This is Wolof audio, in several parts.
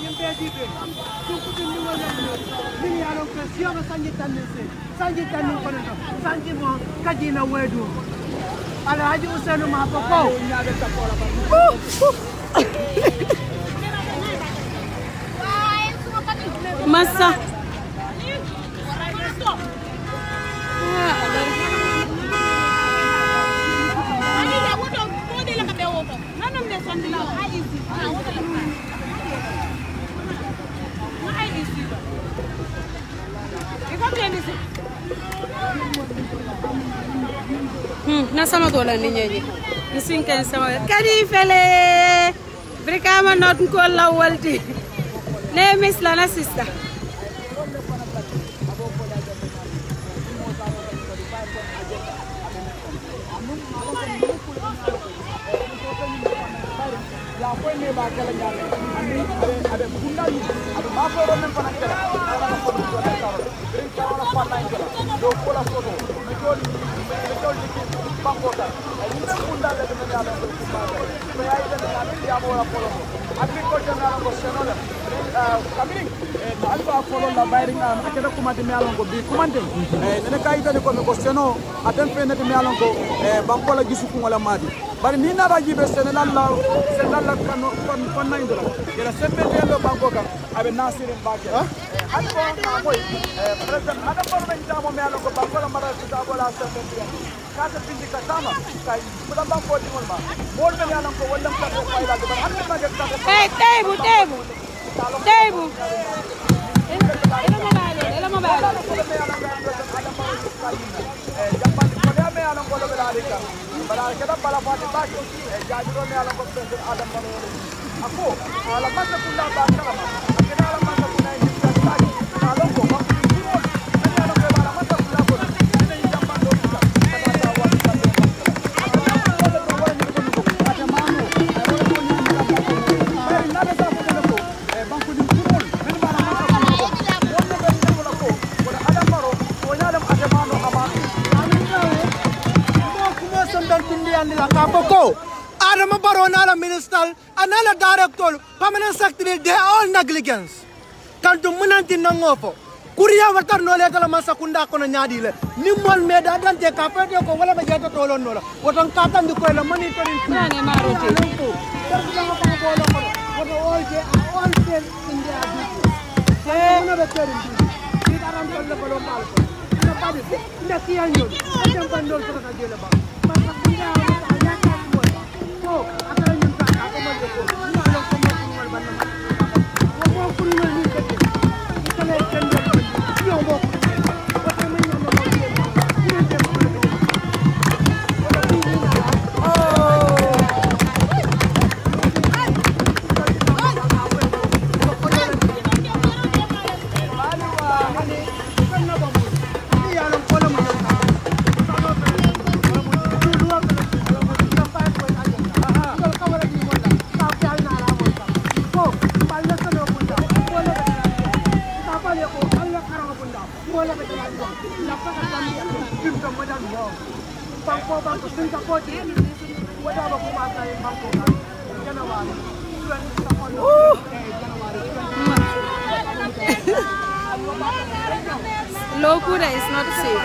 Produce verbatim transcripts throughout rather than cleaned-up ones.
Alhaji Usenu Mapoko. Massa. Hmm, na sama dola ni nyeji. Nisinken sama. Kadi fele. Brikama not ko la walti. Ne miss la na sister. Alfa follow la bayring na akeda kumati me alongo bi kumande eh nene kayita ko me ko seno atem fene me alongo eh bankola gisuku wala madi bari ni na raji be sene lalla sene lalla kanu kon kon na indola yela sembe delo banko kam abe nasirin baake eh alfa na moy eh president adam baro men jamo me alongo bankola mara ta bola sembe kata pindi katama kay mudan banko di molma mol me alongo wallam ta ko fayda de bar hamme ma ge ta eh tebu tebu tebu ela mobile ela mobile jamban ko ya me alon ko le dalika bala kada bala fati ba ko jaajiro me alon ko president adam baro ako ala mata kula ba kala ma kada ala mata kula ni ta alon ko ma ni alon ko bala mata kula ko ni jamban do ka kada wa ta ada manu bari nada sa ko ko banko ni kurol men bala Kapoko, Adama Barona, minister, another director, permanent secretary, they are all negligence. Can't do Munanti Nangofo. Kuria Water no legal Masakunda Konanyadile. Nimon made that and take up or whatever get a toll on Nola. What on Katan to call a monitoring plan. What all they are all fail in their business. They are never telling you. They are on the Palomalo. The Kiano, I don't want to get about. Lokuda is not safe.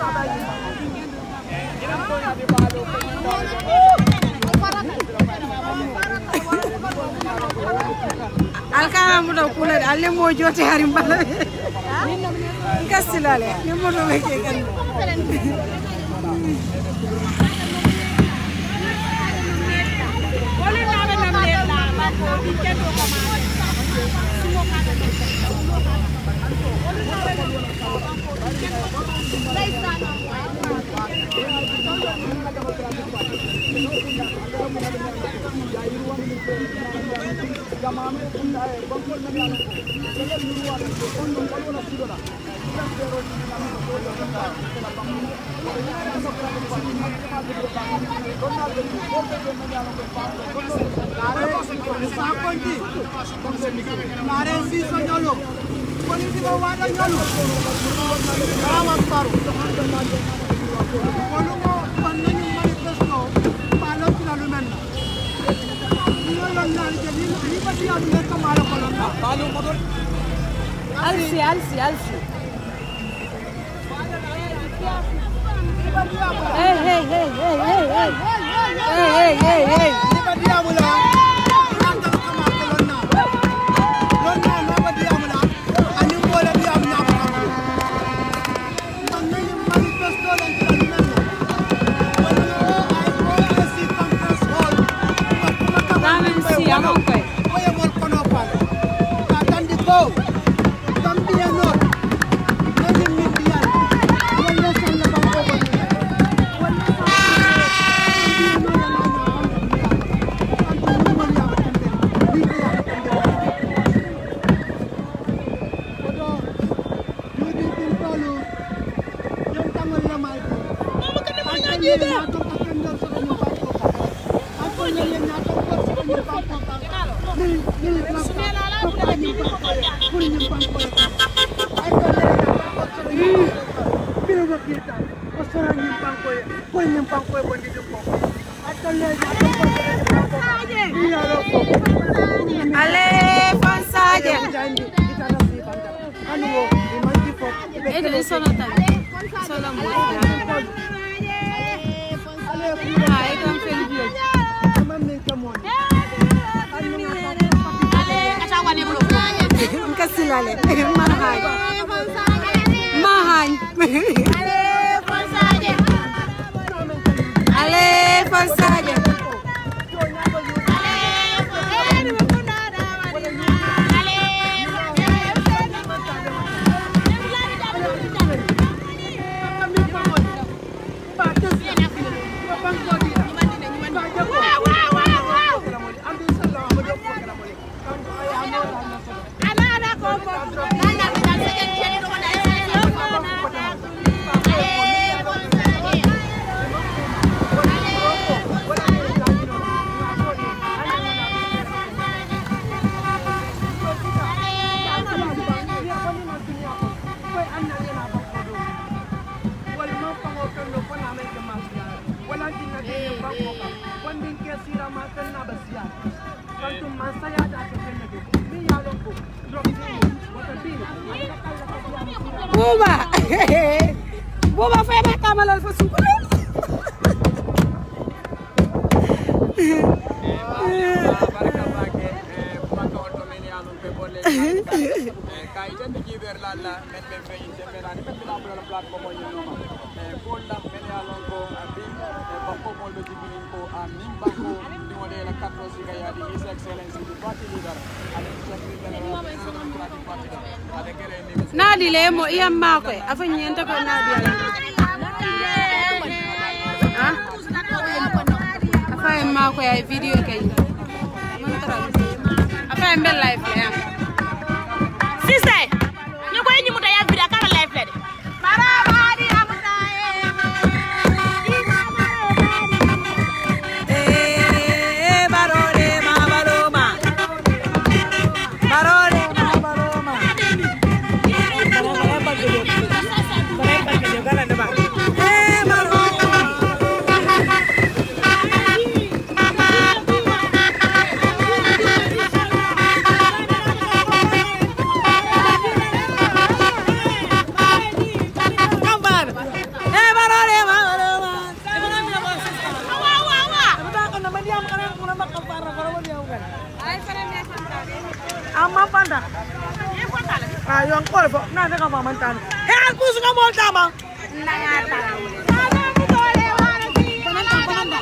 Alkana muda kula alle mo jote harim bala. Kastilale ni mo do weke kan. Wala na na na ma ko dikendo ko ma. Sumo kada sumo kada. Political water nyalo. Kawan baru. Kalau mau panjang manifesto, palau tidak lumen. Ini orang nak jadi ini Alsi, alsi, alsi. Hey, hey, hey, hey, hey, hey. Hey, hey, hey, hey. Buba, Buba fue a cámara al fasuco. Nadi lemo iya makwe afa nyenta ko nadi ala ha afa makwe ay video kay mon tra afa mbel live ya sise ni ko nyi muta ya video kala live le de maraba di amuta eh barore ma baroma barore ayo ang call po na na kamamantan eh ang puso ka mo tama nangata sana mo dole wala si pananda pananda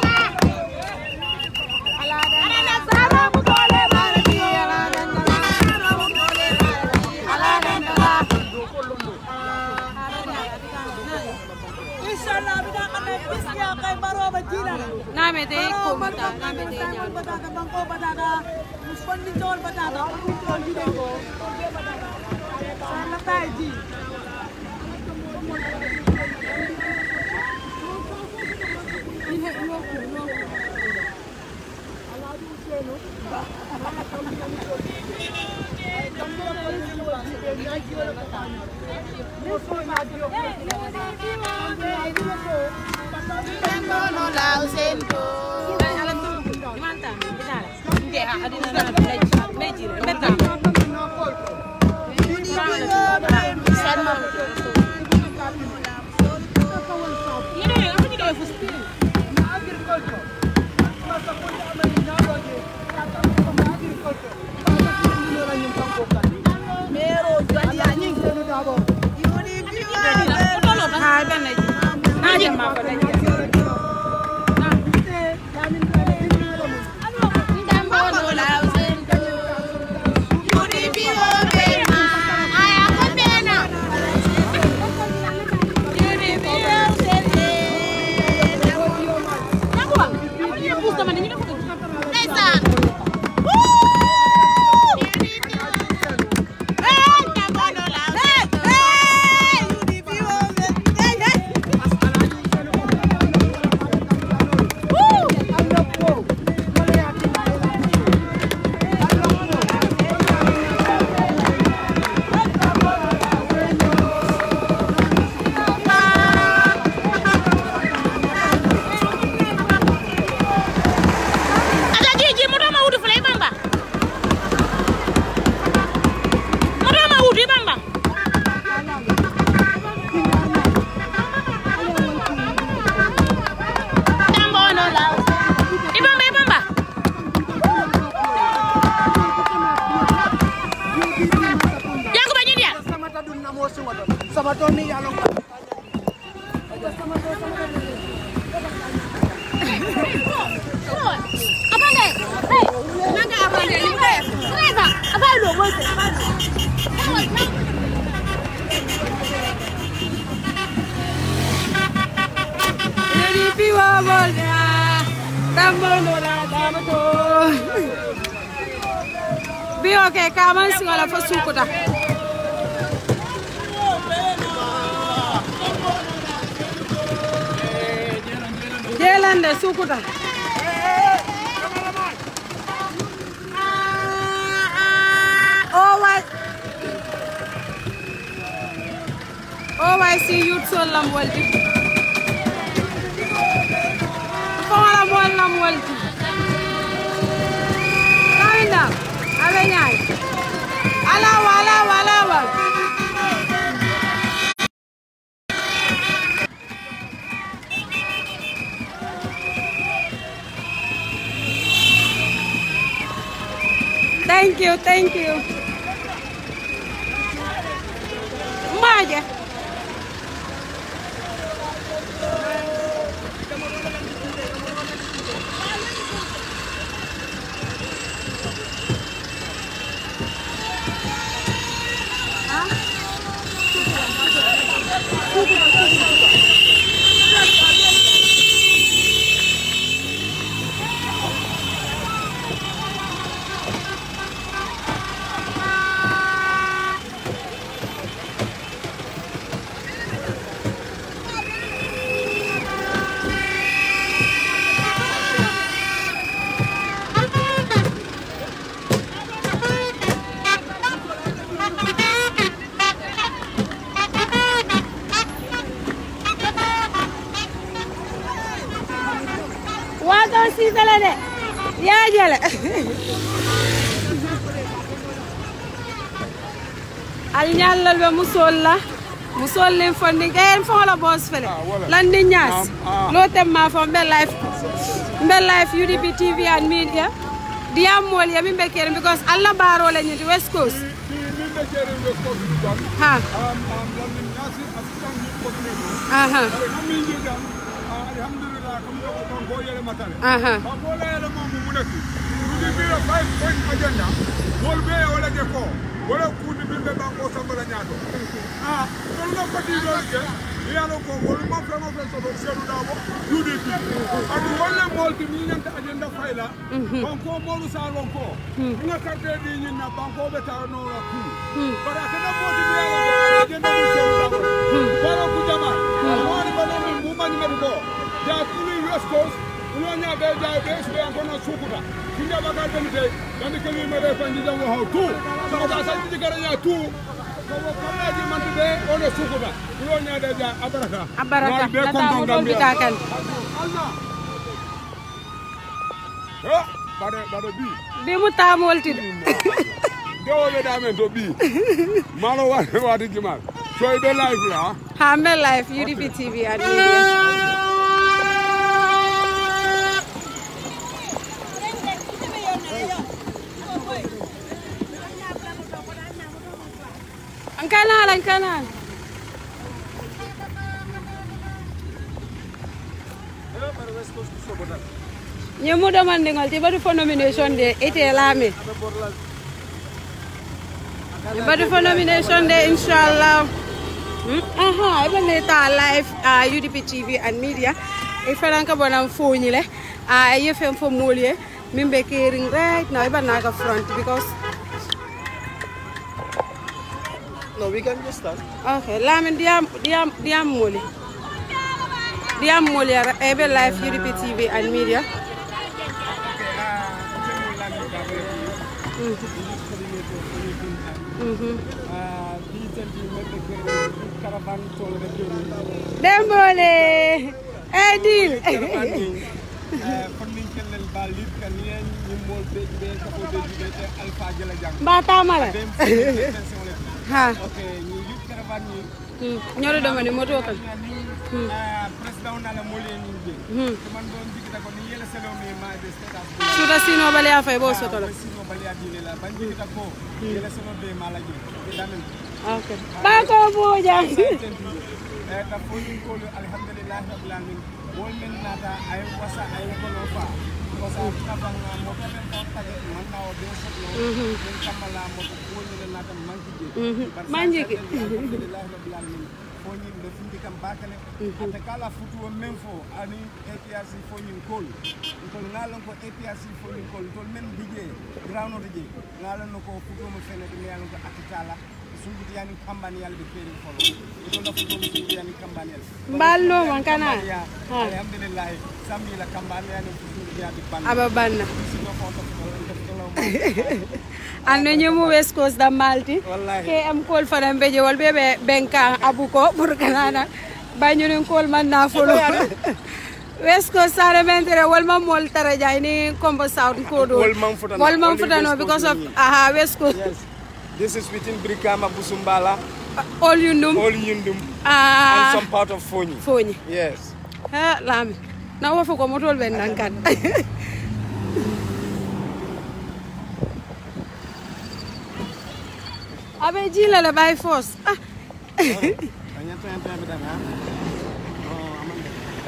alada sana mo dole wala si alada sana mo dole alada inshallah bida ka na pisya kay baro bajila na me de ko mata na me de nya batata bangko batata muspandi tol batata tol di ko sana taji ihe no no ala du seno no la usento gimana kita nge adina na Be okay, come on, sing all for Sukuta. Jelande Sukuta. Oh, what? Oh, I see you so lamwalti. Fala bol lamwalti. Kainda, avenyai. Ala wala wala wala. Thank you, thank you. Maja. Ya jale al ñallal be musol la musol len fondi gayen fo la boss fele lan di ñaas lo temma fo be life be life U D P T V and media di amol ya mi bekere because alla baro la ñi West Coast ha aha aha wala kudi bimbe banko sambala nyato ah tolno pati doje yalo ko wol ma fa ma fa so do sedu dabo U D P adu wala molti mi nyanta agenda fayla banko molu sa lonko nga karte di nyina banko beta no la ku para kana moti bi yalo agenda du sedu dabo para ku jama wani bana mi mu mani medo ja tuli West Coast uno nya be ja be so yanko no sukuta kinja baga demite dandi kali mere fanji jango how tu so da sa ti garanya tu ko kamna di mantube ono sukuta uno nya de ja abaraka abaraka data mo don bitakan ha bare bare bi bi mu tamolti do le da men to bi malo wa wa di gimal so be live la ha me live U D P T V and media Kanal, kanal. Nyemu demande ngol ti bari fo nomination de ite lami. Bari fo nomination de inshallah. Hmm? Aha, even later live uh, U D P T V and media. If I don't come on phone, le, uh, you film for Molia, me caring right now, even like a front because. No, we can just start. Okay, Lamin diam diam diam Molia. Diam Molia, every live U D P T V and media. Mm-hmm. Dembole, Edil. Batamala. Ha. Nyoro dama ni moto kan. President na la mole ni ngi. Man don dikita ko ni yele selo mi ma de status. Suda sino bale afay bo soto la. Sino bale adile la ban dikita ko yele selo be mala ji. Damen. Okay. Ba ko boja. Eh ta foni ko alhamdulillah rabbil alamin. Wol men nata ay wasa ay ko no fa. Wasa ta bang moto ben ko tage man na o de soto. Mhm. Kamala moto ko ni nata manji. Mhm. Manji. Alhamdulillah rabbil alamin. Foni de fundi kam bakale ata kala futu menfo ani A P R C foni kol ko ngalon ko A P R C foni kol tol men dije ground dije ngalon ko futu mo fene de ngalon ko atitala sunguti yani kambani yalla be feri folo to na futu mo sunguti yani kambani yalla ballo man kana alhamdulillah sambi la kambani yani sunguti yani ban aba banna ande ñemu West Coast da Malti ke am kol fana beje wol bebe benka abuko pour kanana bañu len kol man na folo West Coast sare mentere wol ma mol tara jay ni combo sound ko do wol man futano because of aha West Coast. Yes. This is within Brikama Busumbala uh, all yundum all yundum uh, and some part of Foni Foni yes ha lami na wo ko motol ben nankan abe jila la by force ah anya to enta be dama oh amande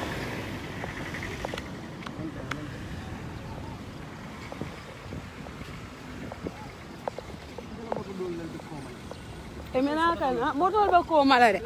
emena kan motol ba ko mala de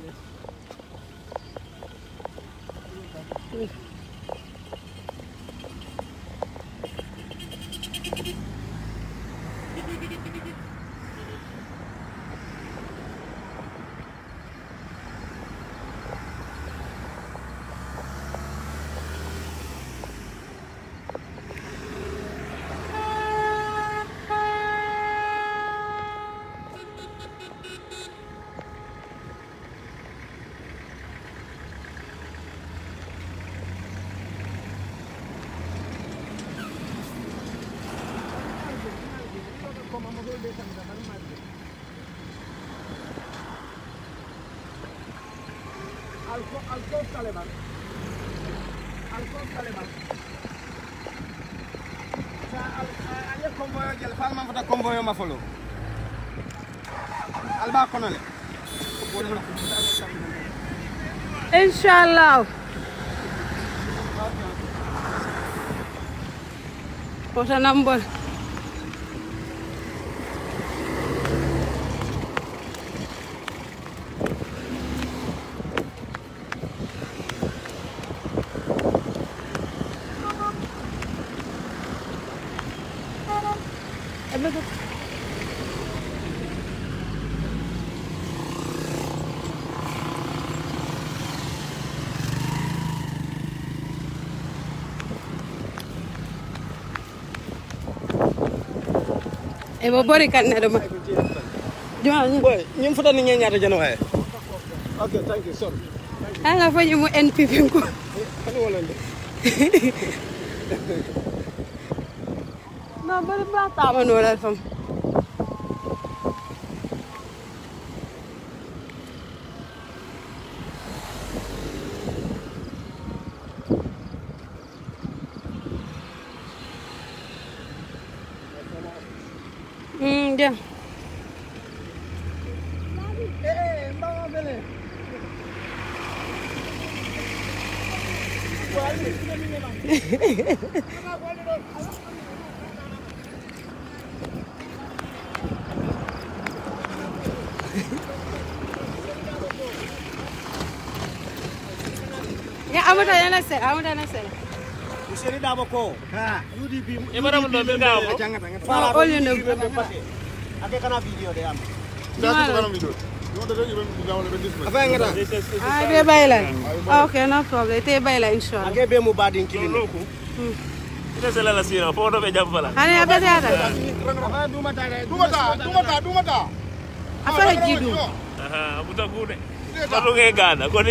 Alcohol Taliban. Alcohol Taliban. Sa al convoy jël fal ma fa convoy ma folo. Alba konole. Inshallah. What a number. Ebo bori kan na dama. Juma boy, ñim futa ni ñaata jano ay. Okay, thank you, sorry. Ala fa ñu N P P ko. Kan wala ndé. No, bari ba ta ma no la fam. Hmm, ya. Eh, mbanga bele. Wali, sina mimi Ya amata yana sel, amata yana sel. Usiri dabo ko. Ha. U D P. E bara mo do dabo. Fala all you know. Ake kana video de am. That's what I'm doing. You want to do even down the business. Apa ngata? Ah, be bayla. Okay, no problem. Te bayla inshallah. Ake be mo badin kilin. Ina sala la sira foto be jam fala. Hani abete ata. Apa duma ta Duma ta, duma ta, duma ta. Afala jidu. Aha, abuta kude. Kalau nge Ghana koni.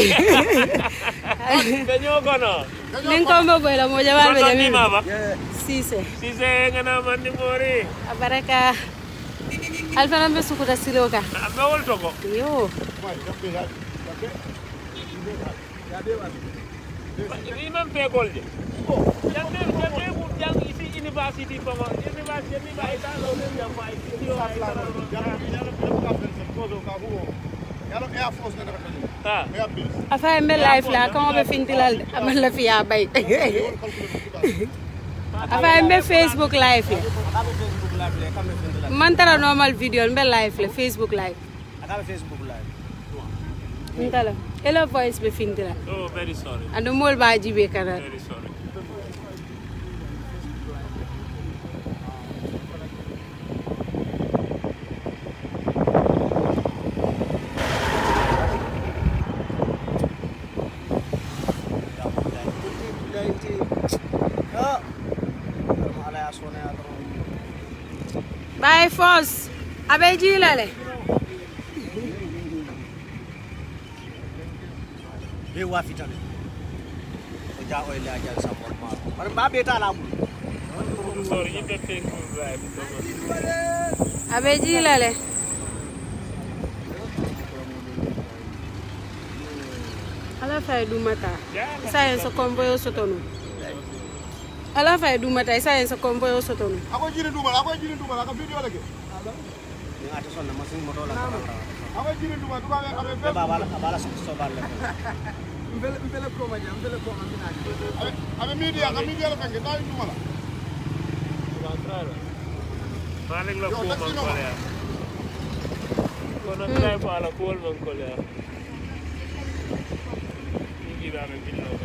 Kanyo kono. Ninko mo bayla mo jawal be Ni jami. mama. Sise. Sise ngana mandi mori. Abaraka. Alfana be sukuta siloka. Abe wol toko. Yo. Imam pe golje. Jange jange bu jang isi university pa university ni ba ita lo ne ya fa iti yo Yalo Air Force na ha Air Base. Afa me life la ko be fintilal amal la fiya bay. Afa me Facebook live. Man tara normal video me live le Facebook live. Aka Facebook live. Ntala. Hello voice be fintila. Oh, very sorry. Ando mol ba jibe kana. Very sorry. Bye force. Abe jilale. Be wa fitane. O ja o ile aja sa mo ma. Mar ba be ta la mu. Sorry, you can take drive. Abe jilale. Ala fay du mata. Sa en so komboyo sotonu. Ala fay du mata sa en so komboyo sotonu. Ako jiri duma, ako jiri duma, ako video lagi. Ni ata sonna masin mo dola. Ako jiri duma, duma abe Be baba bala so so balle. mbele mbele ko ma jam mbele ko ma dinaaji. Abe abe media, ka media la fange tawi duma la. Paling lo ko man ko ya. Kono try pa ala ko man ko ya. Ni dara billo ko.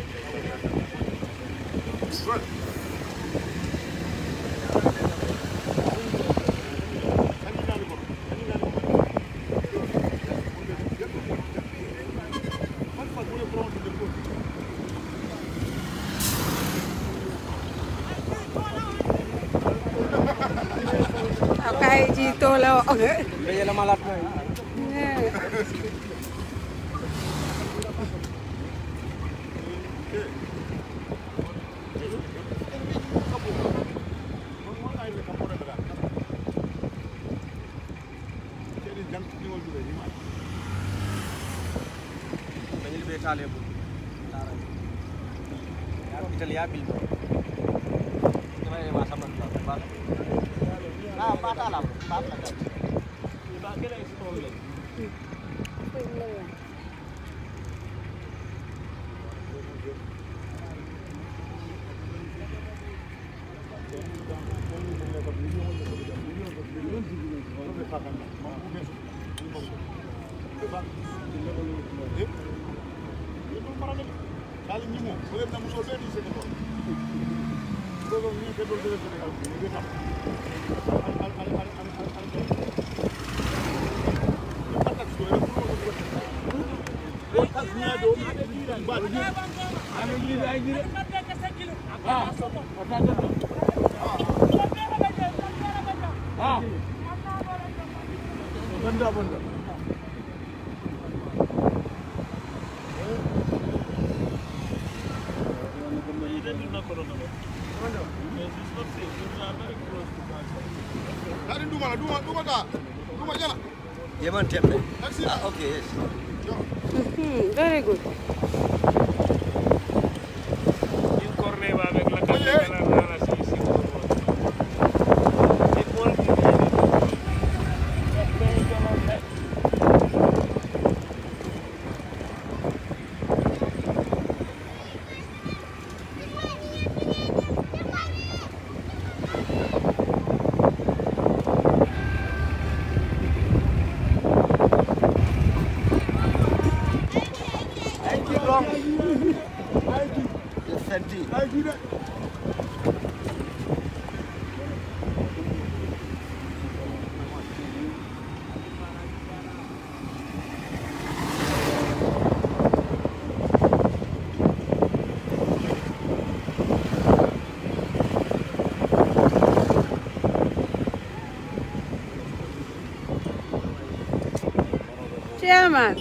Okay, jito lo. Be la malat mo. Dañu be talé bu. Ya bital ya bil. Damay ma sama ba. Ah, bata la, bata la. Ba kela explore. Kali ni mo, boleh na muso be di se ko. Ko ni ke do de Senegal ni be tam. Benda benda. Dari duma la duma duma ta. Duma jala. Yeman tembe. Taxi. Ah, okay, yes. Hmm, very good. In corne ba avec la caméra la la si si. Et pour Chairman.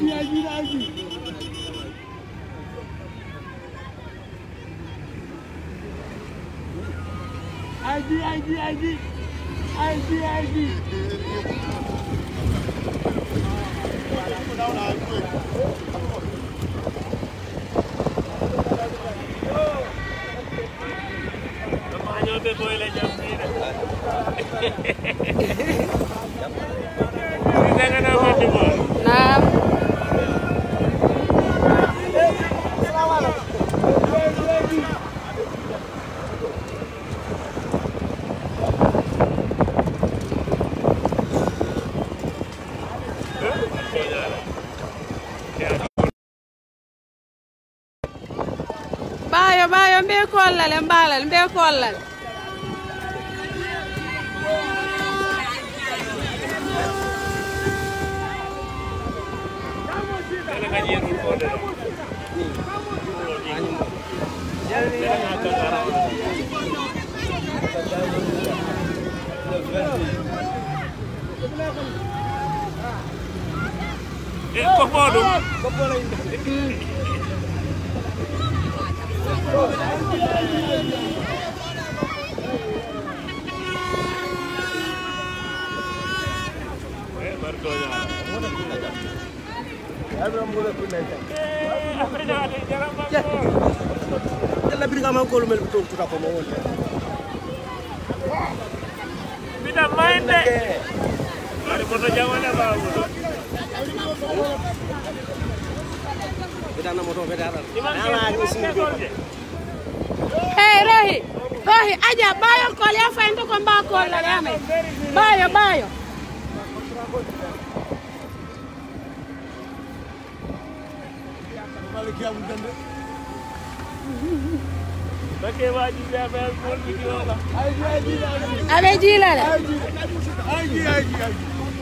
I D, I D, I D, I D, I D. Naam. Bayo bayo mbe kollal e mbalal mbe kollal. Yalla bi nga man ko lu mel bi to tuta ko mo won Bida minde ari ko to jawana ba bida na mo to fedara Hey Rohi, Rohi aja bayo kol ya fainto ko mba kol la yame. Bayo bayo. Bake waji be be bol bi wala Abe jila le. Aji aji aji.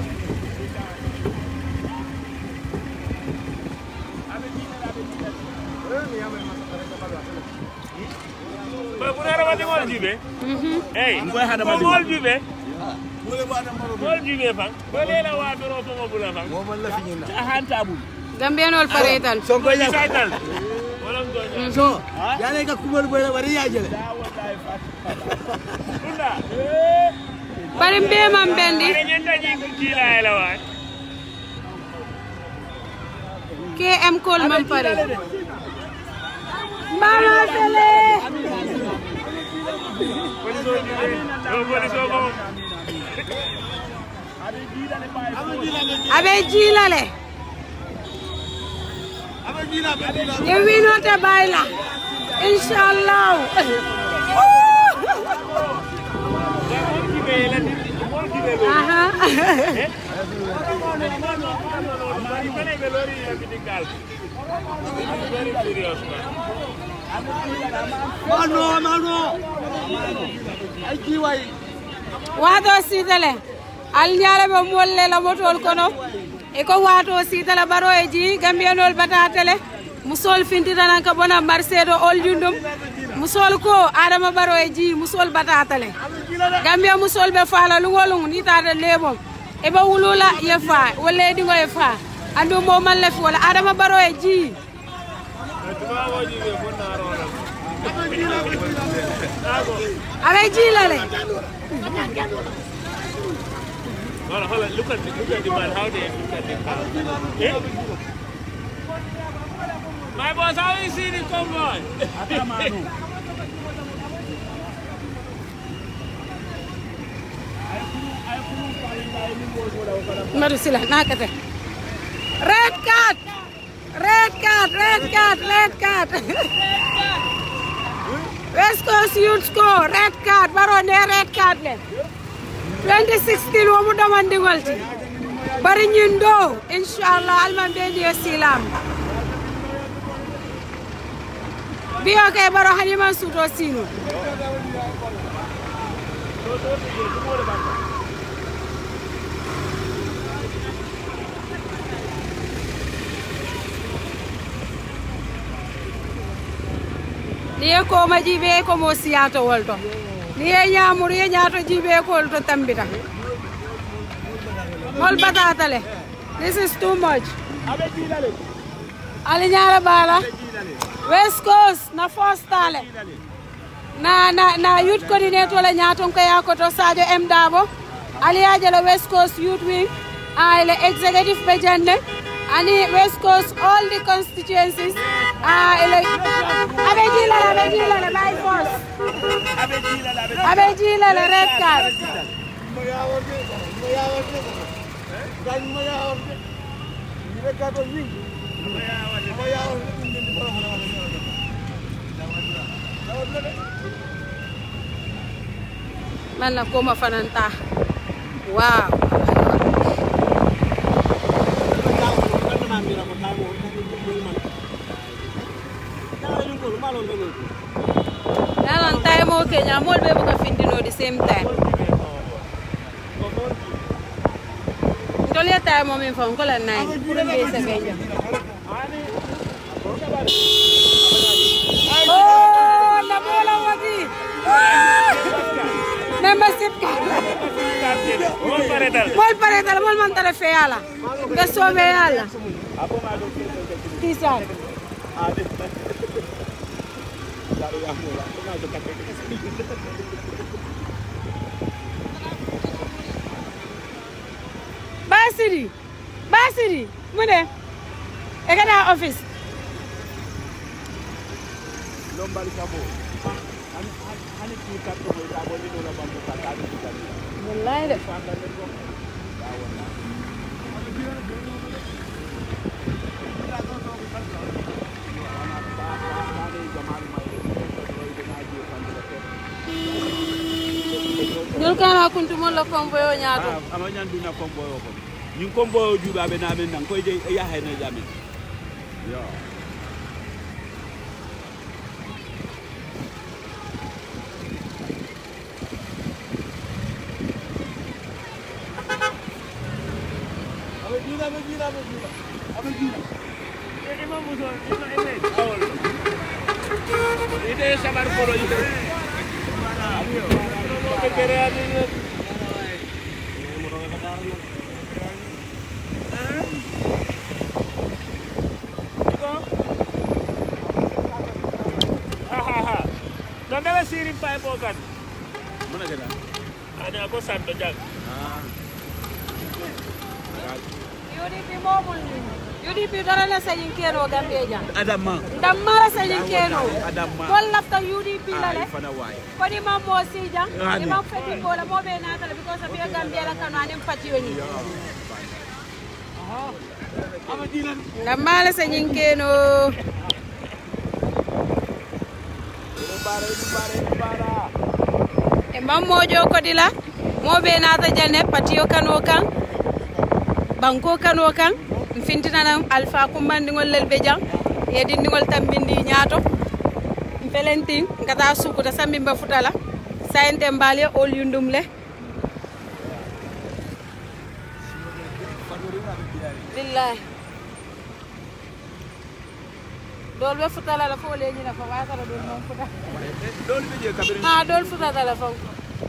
ba bu dara wadi wol jibe hey ngoy hada ma wol jibe wol jibe fa ko lela wa doro to mo bula fa mo man la fi ñina hanta bu Gambianol paretal. so ko ya saytal wala ngoy so ya ne ka kumal boy la bari ya jele unda Bari mbe mam bendi. are ñenta ñi kila ela wa K M kol mam pare. Mama sele. police o jibe do police o ko Abe jila le. Ye wino te bayla. Inshallah. Aha. mano mano ay ki way Wato sitale. Al nyaale be molle la motol kono. E ko wato sitala baro e ji Gambianol batatele. Musol fintita nan ka bona marsedo ol jundum. Musol ko Adama baro e ji musol batatele. Gambia musol be fala lungolung ni tata lebom. E ba wulula ye fa wala dingo ye fa. Andu mo man la fi wala Adama baro e ji. Abe ji la le. Hold on, hold on. Look at the, look at the man. How they look at the car. Eh? My boss, how you see this convoy? Madu sila nakate. Red card. Red card, red card, red card. West Coast Youth score, red card, baro ne red card le. twenty sixteen wo mu damandi ngolti. Bari nyindo, inshallah alman be di silam. biyo ke baro hani man suto sino niye ko ma jibe ko mo siyato wolto niye nyamuru ye nyato jibe ko wolto tambita mol batatale this is too much ali nyara bala West Coast na fostale na na na youth coordinator la nyaton ko yakoto Sadio M Dabo ali ajala West Coast youth wing and the executive president and West Coast all the constituencies ah ele abejila la abejila la by force abejila la red card man na ko ma fananta wow Nalan time o Kenya mol be buka findino the same time Ndolia time mo min fon ko la nine pour be sa beja Oh la bola wadi Nemba sipka Mol paredal Mol paredal mol man tale fe yalla be sobe yalla Tisar Basiri Basiri mune e kada office lombali kabo ani ani ki katto boy da boy do la bambu ka ta ni ka wallahi de Dul kana kuntu mon la combo yo nyaato ama nyandu na combo yo ko ñu combo yo juba be na men nang koy je ya hay na jami yo abe dina abe dina abe dina abe dina e imam muso ina ene awol ide sabar polo ide ke kere adi Nandala sirim pa po kan. Mana kena? Ada aku santo jag. Ah. U D P momul. U D P dara la sayin keno Gambia. Adamma. Damma la sayin keno. Adamma. Kol lafta U D P la le. Ko ni mammo sija. Ni mam feti ko la mo be na tala because of ya Gambia la kanu anem fati woni. Aha. Amadina. Damma la sayin keno. E mammo joko dila mo be nata jane patio kano kan banko kano kan fintina nam alfa ko mandingol lelbe jang e dindingol tambindi nyaato felentin ngata sukuta sambi mba futala sayente mbale ol yundumle billahi dol be futala la fo leñi la fa wata la dol mom futa dol be je kabiri ha dol futala la fa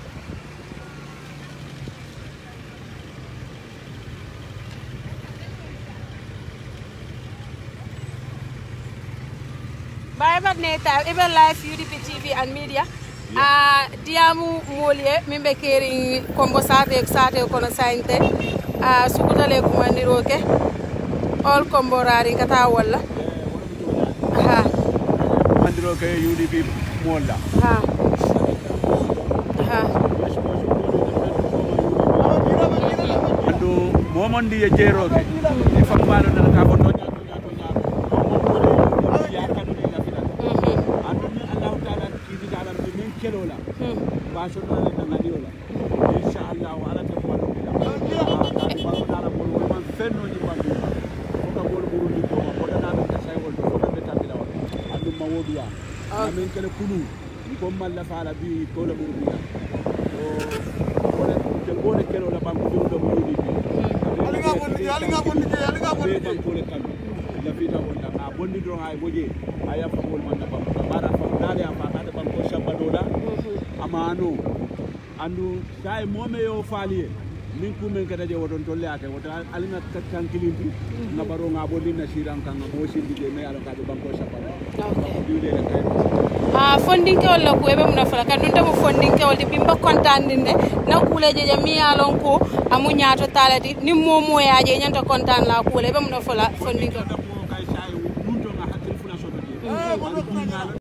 Bye bye neta even live U D P T V and media a diamu molie mimbe keri kombo sate sate kono sainte a sukutale ko mandiroke all kombo rari kata wala ha mandiroke U D P molla ha ha ando momondi e jeroke e fambaro na ka bono kelola baso na na diola inshallah wala te ko wala dala bol man fenno ni wandi ko ka bol buru ni ko ko dana ka say wol ko be tan dila wala andu ma wodiya amin kele kunu ko malla fala bi ko la mu bi o wala te gone kelo la banko do do mu bi ali nga bonni ali nga bonni ali nga bonni banko le kan la fita wonda na bonni do ay boje aya fa wol man ba bara fa dale am fa ta banko shabado da amano andu say mome yo faliye min ku men kata je wodon tolle ate wota alina kan kilimbi na baro nga bonni na shiran kan mo shindi je me ala ka be banko shabado ah funding ke wala ko be mun fala kan dum tam funding ke wala bimba kontaan dinde na kule je mi yalon ko amu nyaato talati ni momo yaaje nyanta kontaan la kule be mun fala funding ke